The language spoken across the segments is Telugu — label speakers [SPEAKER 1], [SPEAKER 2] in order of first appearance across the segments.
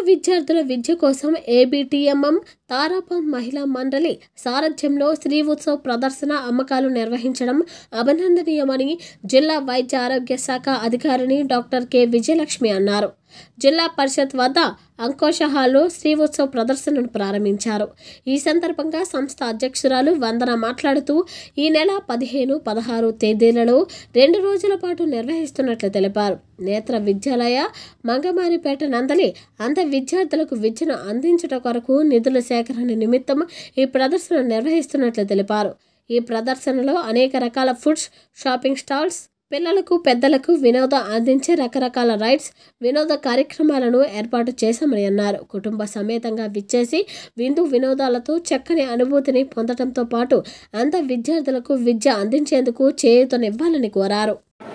[SPEAKER 1] విద్యార్థుల విద్య కోసం ABTMM తారాపం మహిళా మండలి సారథ్యంలో శ్రీ ఉత్సవ్ ప్రదర్శన అమ్మకాలు నిర్వహించడం అభినందనీయమని జిల్లా వైద్య ఆరోగ్య శాఖ అధికారిని డాక్టర్ కె విజయలక్ష్మి అన్నారు. జిల్లా పరిషత్ వద్ద అంకోశహాల్లో శ్రీ ఉత్సవ్ ప్రదర్శనను ప్రారంభించారు. ఈ సందర్భంగా సంస్థ అధ్యక్షురాలు వందన మాట్లాడుతూ ఈ నెల 15, 16 తేదీలలో 2 రోజుల పాటు నిర్వహిస్తున్నట్లు తెలిపారు. నేత్ర విద్యాలయ మంగమారిపేట నందలి అంధ విద్యార్థులకు విద్యను అందించడం కొరకు నిధుల సేకరణ నిమిత్తం ఈ ప్రదర్శన నిర్వహిస్తున్నట్లు తెలిపారు. ఈ ప్రదర్శనలో అనేక రకాల ఫుడ్స్, షాపింగ్ స్టాల్స్, పిల్లలకు పెద్దలకు వినోదం అందించే రకరకాల రైడ్స్, వినోద కార్యక్రమాలను ఏర్పాటు చేశామని అన్నారు. కుటుంబ సమేతంగా విచ్చేసి విందు వినోదాలతో చక్కని అనుభూతిని పొందడంతో పాటు అంధ విద్యార్థులకు విద్య అందించేందుకు చేయూతనివ్వాలని కోరారు.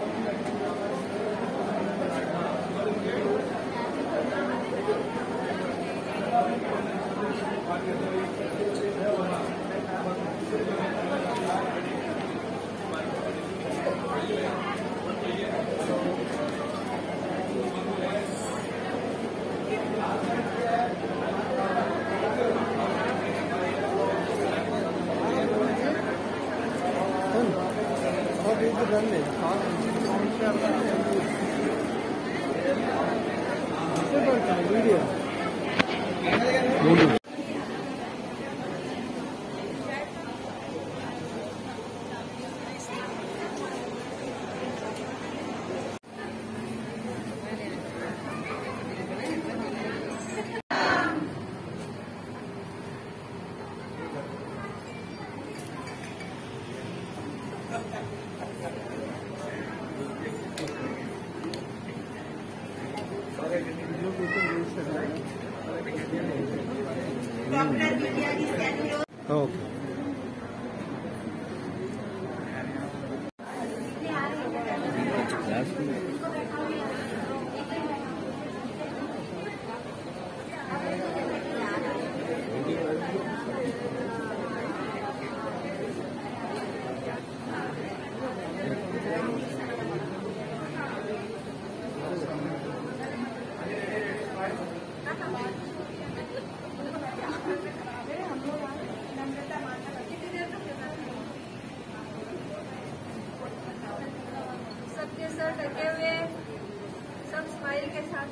[SPEAKER 2] सर लगे हुए सब स्माइल के साथ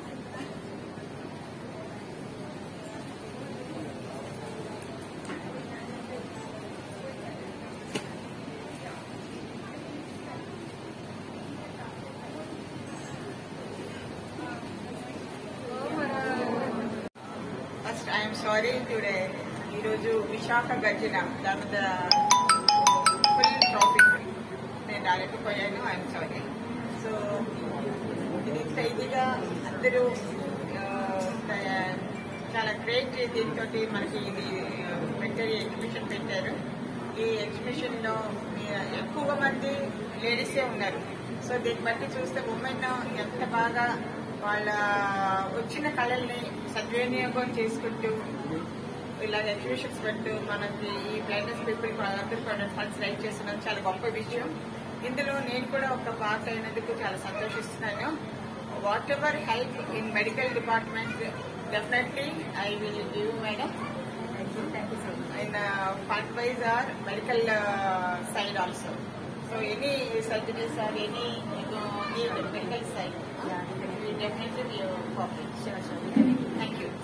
[SPEAKER 3] First, I am sorry today. ఈరోజు విశాఖ గర్జన దాని ఫుల్ ట్రాఫిక్ నేను రాలేకపోయాను. I'm sorry. సో ఇది ఇదిగా అందరూ చాలా గ్రేట్ దీంతో మనకి ఇది పెట్టారు, ఎగ్జిబిషన్ పెట్టారు. ఈ ఎగ్జిబిషన్లో ఎక్కువ మంది లేడీసే ఉన్నారు. సో దీన్ని బట్టి చూస్తే ఉమెన్ ఎంత బాగా వాళ్ళ వచ్చిన కళల్ని సద్వినియోగం చేసుకుంటూ ఇలాగ ఎగ్జిబిషన్స్ పెట్టు మనకి ఈ బ్లైండ్నెస్ పీపుల్ వాళ్ళందరూ కూడా ఫండ్స్ రైట్ చేస్తున్నారు. చాలా గొప్ప విషయం. ఇందులో నేను కూడా ఒక పార్ట్ అయినందుకు చాలా సంతోషిస్తున్నాను. Whatever help in medical department definitely I will give madam in fund wise or medical side also. So any surgeries or any medical side definitely we are perfect. Sure. Thank you.